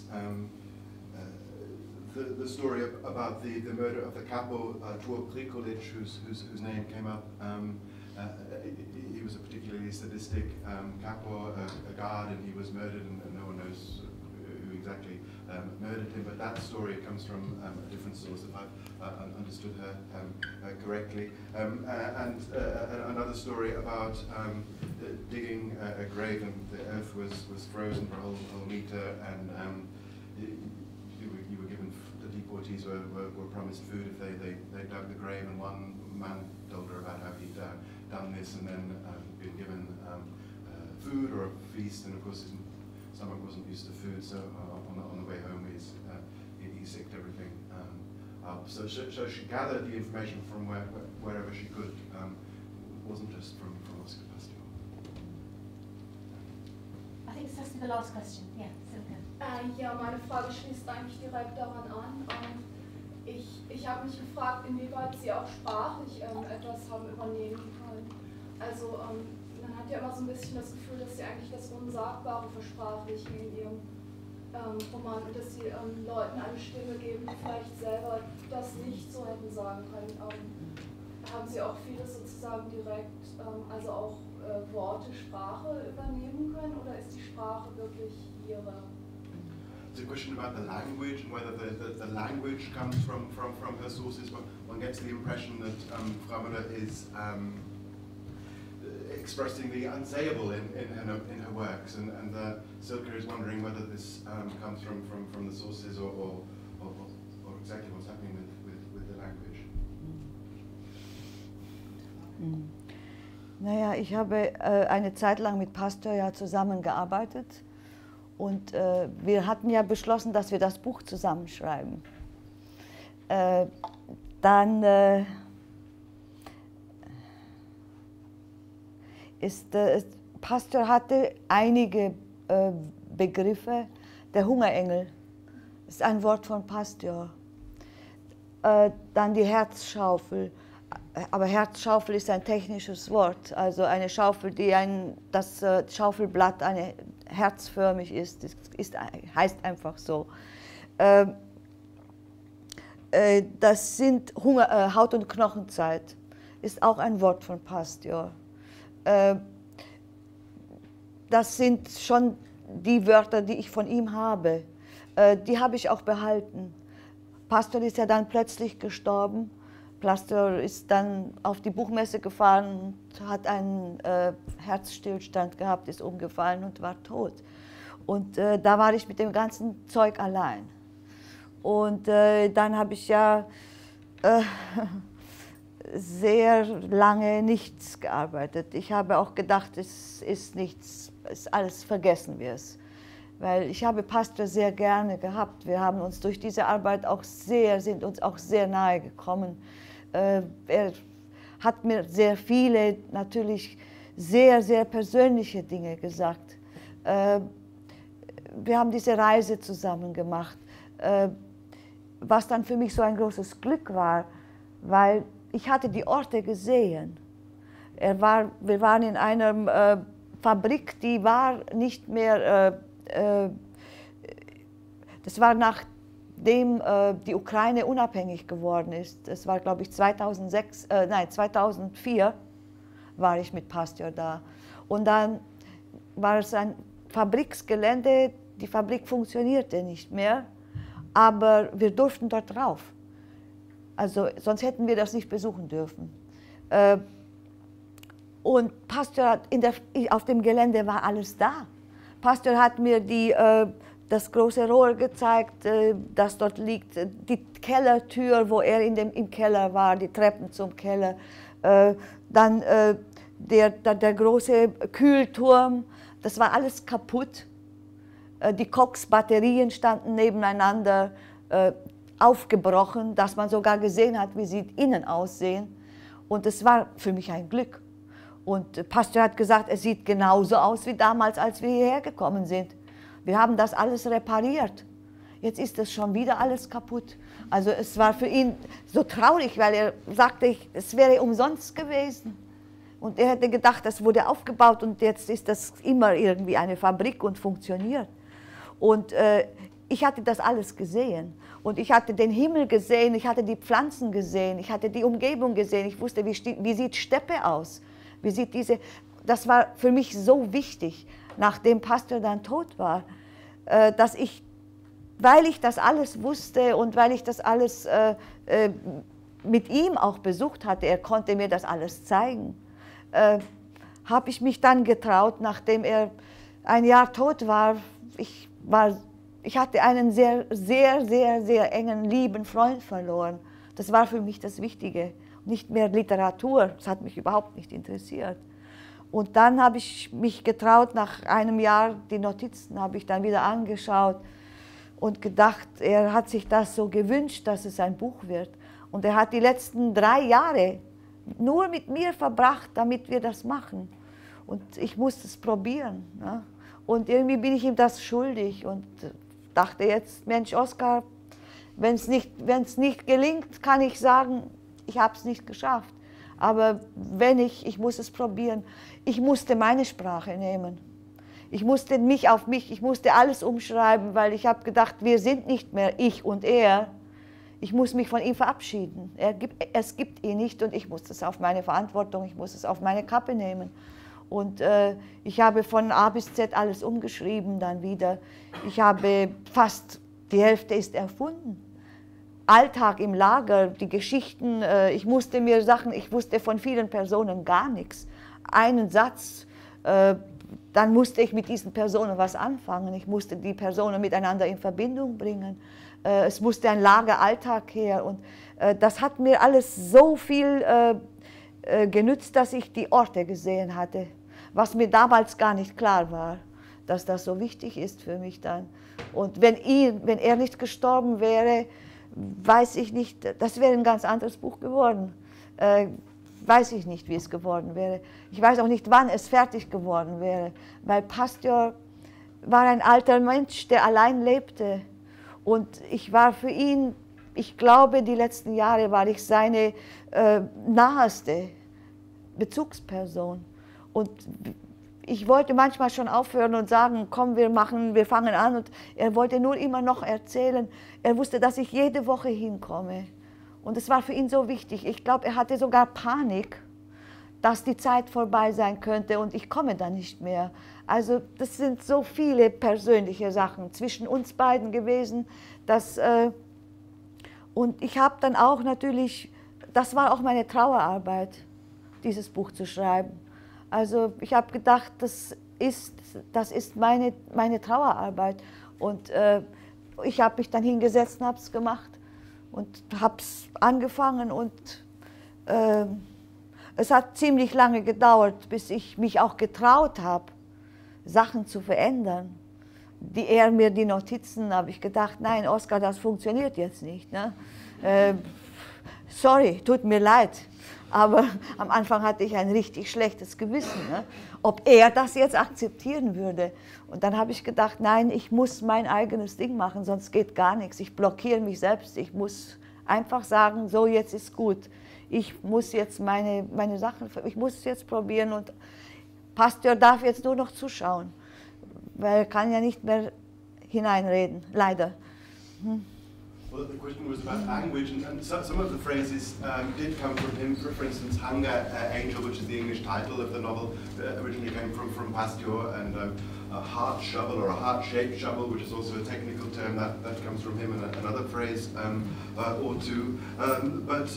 the story about the murder of the capo Turprikulic, whose name came up. He was a particularly sadistic capo, a guard, and he was murdered, and no one knows who exactly murdered him, but that story comes from a different source, if I've understood her correctly. And another story about digging a grave, and the earth was frozen for a whole meter, and you were given, the deportees were promised food if they dug the grave, and one man told her about how he'd done this and then been given food or a feast, and of course his stomach wasn't used to food, so on the way home he sicked everything up. So she gathered the information from wherever she could. It wasn't just from Oscar Pastiol. I think it's just the last question. Yeah, Silke. Ja, meine Frage schließt eigentlich direkt daran an. Ich habe mich gefragt, inwieweit Sie auch sprachlich etwas haben übernehmen können. Also man hat ja immer so ein bisschen das Gefühl, dass Sie eigentlich das Unsagbare versprachlichen in Ihrem Roman und dass sie Leuten eine Stimme geben, die vielleicht selber das nicht so hätten sagen können. Haben Sie auch vieles sozusagen direkt, also auch Worte, Sprache übernehmen können, oder ist die Sprache wirklich Ihre? It's a question about the language and whether the language comes from her sources. One gets the impression that Frau Müller is expressing the unsayable in her works, and Silke is wondering whether this comes from the sources or exactly what's happening with the language. Naja, ich habe eine Zeit lang mit Pastor ja zusammengearbeitet und wir hatten ja beschlossen, dass wir das Buch zusammenschreiben. Pastor hatte einige Begriffe. Der Hungerengel ist ein Wort von Pastor. Dann die Herzschaufel. Aber Herzschaufel ist ein technisches Wort, also eine Schaufel, die das Schaufelblatt herzförmig ist, heißt einfach so. Das sind Haut- und Knochenzeit, ist auch ein Wort von Pastor. Das sind schon die Wörter, die ich von ihm habe. Die habe ich auch behalten. Pastor ist ja dann plötzlich gestorben. Pastor ist dann auf die Buchmesse gefahren und hat einen Herzstillstand gehabt, ist umgefallen und war tot. Und da war ich mit dem ganzen Zeug allein. Und dann habe ich ja sehr lange nichts gearbeitet. Ich habe auch gedacht, es ist nichts, ist alles, vergessen wir es. Weil ich habe Pastor sehr gerne gehabt. Wir haben uns durch diese Arbeit sind uns auch sehr nahe gekommen. Er hat mir sehr viele, natürlich sehr, sehr persönliche Dinge gesagt. Wir haben diese Reise zusammen gemacht, was dann für mich so ein großes Glück war, weil ich hatte die Orte gesehen. Wir waren in einer Fabrik, die war nicht mehr, das war nachdem die Ukraine unabhängig geworden ist. Das war, glaube ich, 2004 war ich mit Pastor da. Und dann war es ein Fabriksgelände, die Fabrik funktionierte nicht mehr, aber wir durften dort drauf. Also sonst hätten wir das nicht besuchen dürfen. Und Pastor auf dem Gelände war alles da. Pastor hat mir das große Rohr gezeigt, das dort liegt, die Kellertür, wo er im Keller war, die Treppen zum Keller, dann der große Kühlturm, das war alles kaputt. Die Cox-Batterien standen nebeneinander, aufgebrochen, dass man sogar gesehen hat, wie sie innen aussehen. Und es war für mich ein Glück. Und Pastor hat gesagt, es sieht genauso aus wie damals, als wir hierher gekommen sind. Wir haben das alles repariert. Jetzt ist es schon wieder alles kaputt. Also es war für ihn so traurig, weil er sagte, es wäre umsonst gewesen. Und er hätte gedacht, das wurde aufgebaut und jetzt ist das immer irgendwie eine Fabrik und funktioniert. Und ich hatte das alles gesehen. Und ich hatte den Himmel gesehen, ich hatte die Pflanzen gesehen, ich hatte die Umgebung gesehen. Ich wusste, wie sieht Steppe aus? Wie sieht das war für mich so wichtig, nachdem Pastor dann tot war, dass weil ich das alles wusste und weil ich das alles mit ihm auch besucht hatte, er konnte mir das alles zeigen, habe ich mich dann getraut, nachdem er ein Jahr tot war. Ich hatte einen sehr, sehr, sehr, sehr engen, lieben Freund verloren. Das war für mich das Wichtige. Nicht mehr Literatur, das hat mich überhaupt nicht interessiert. Und dann habe ich mich getraut, nach einem Jahr, die Notizen habe ich dann wieder angeschaut und gedacht, er hat sich das so gewünscht, dass es ein Buch wird. Und er hat die letzten 3 Jahre nur mit mir verbracht, damit wir das machen. Und ich musste es probieren. Ne? Und irgendwie bin ich ihm das schuldig und dachte jetzt, Mensch, Oskar, wenn es nicht gelingt, kann ich sagen, ich habe es nicht geschafft. Aber ich muss es probieren. Ich musste meine Sprache nehmen. Ich musste ich musste alles umschreiben, weil ich habe gedacht, wir sind nicht mehr ich und er. Ich muss mich von ihm verabschieden. Es gibt ihn nicht und ich muss das auf meine Verantwortung, ich muss es auf meine Kappe nehmen. Und ich habe von A bis Z alles umgeschrieben dann wieder. Ich habe fast, die Hälfte ist erfunden. Alltag im Lager, die Geschichten, ich wusste von vielen Personen gar nichts. Einen Satz, dann musste ich mit diesen Personen was anfangen. Ich musste die Personen miteinander in Verbindung bringen. Es musste ein Lageralltag her. Und das hat mir alles so viel genützt, dass ich die Orte gesehen hatte. Was mir damals gar nicht klar war, dass das so wichtig ist für mich dann. Und wenn er nicht gestorben wäre, weiß ich nicht, das wäre ein ganz anderes Buch geworden. Weiß ich nicht, wie es geworden wäre. Ich weiß auch nicht, wann es fertig geworden wäre, weil Pastor war ein alter Mensch, der allein lebte. Und ich war für ihn, ich glaube, die letzten Jahre war ich seine naheste Bezugsperson. Und ich wollte manchmal schon aufhören und sagen, komm, wir fangen an. Und er wollte nur immer noch erzählen. Er wusste, dass ich jede Woche hinkomme. Und es war für ihn so wichtig. Ich glaube, er hatte sogar Panik, dass die Zeit vorbei sein könnte und ich komme dann nicht mehr. Also das sind so viele persönliche Sachen zwischen uns beiden gewesen. Und ich habe dann auch natürlich, das war auch meine Trauerarbeit, dieses Buch zu schreiben. Also ich habe gedacht, das ist meine Trauerarbeit. Und ich habe mich dann hingesetzt und habe es gemacht und habe es angefangen. Und es hat ziemlich lange gedauert, bis ich mich auch getraut habe, Sachen zu verändern. Die Notizen, habe ich gedacht, nein, Oskar, das funktioniert jetzt nicht. Ne? Sorry, tut mir leid. Aber am Anfang hatte ich ein richtig schlechtes Gewissen, ne? Ob er das jetzt akzeptieren würde. Und dann habe ich gedacht, nein, ich muss mein eigenes Ding machen, sonst geht gar nichts. Ich blockiere mich selbst. Ich muss einfach sagen, so, jetzt ist gut. Ich muss jetzt meine Sachen, ich muss es jetzt probieren und Pastor darf jetzt nur noch zuschauen, weil er kann ja nicht mehr hineinreden, leider. Well, the question was about language, and some of the phrases did come from him. For instance, Hunger Angel, which is the English title of the novel, originally came from Pasteur, and a heart shovel or a heart-shaped shovel, which is also a technical term, that comes from him, and another phrase or two. But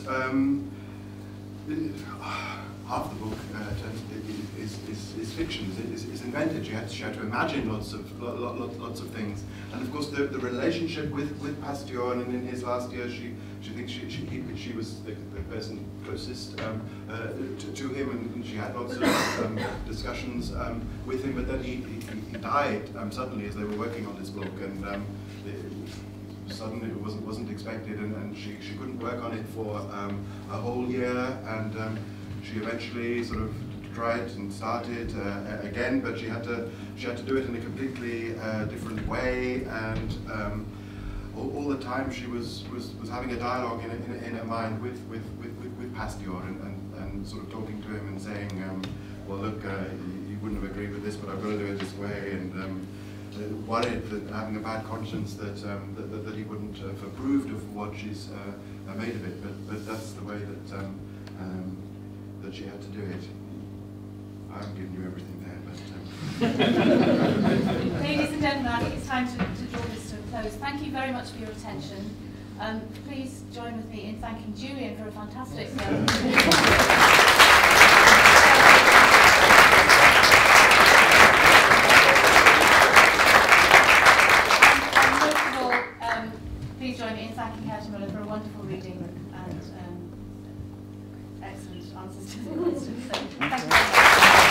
half the book is fiction, is invented. She had to imagine lots of things, and of course the relationship with Pasteur, and in his last year, she thinks she was the person closest to him, and she had lots of discussions with him. But then he died suddenly as they were working on this book, and suddenly it wasn't expected, and she couldn't work on it for a whole year, and she eventually sort of tried and started again, but she had to do it in a completely different way, and all the time she was having a dialogue in her mind with Pasteur, and sort of talking to him and saying, well, look, you wouldn't have agreed with this, but I've got to do it this way, and worried that having a bad conscience that he wouldn't have approved of what she's made of it, but that's the way that that she had to do it. I haven't given you everything there, but... Ladies and gentlemen, I think it's time to draw this to a close. Thank you very much for your attention. Please join with me in thanking Julian for a fantastic... and most of all, please join me in thanking Herta Müller for a wonderful reading and excellent answers to the questions. So, thank you.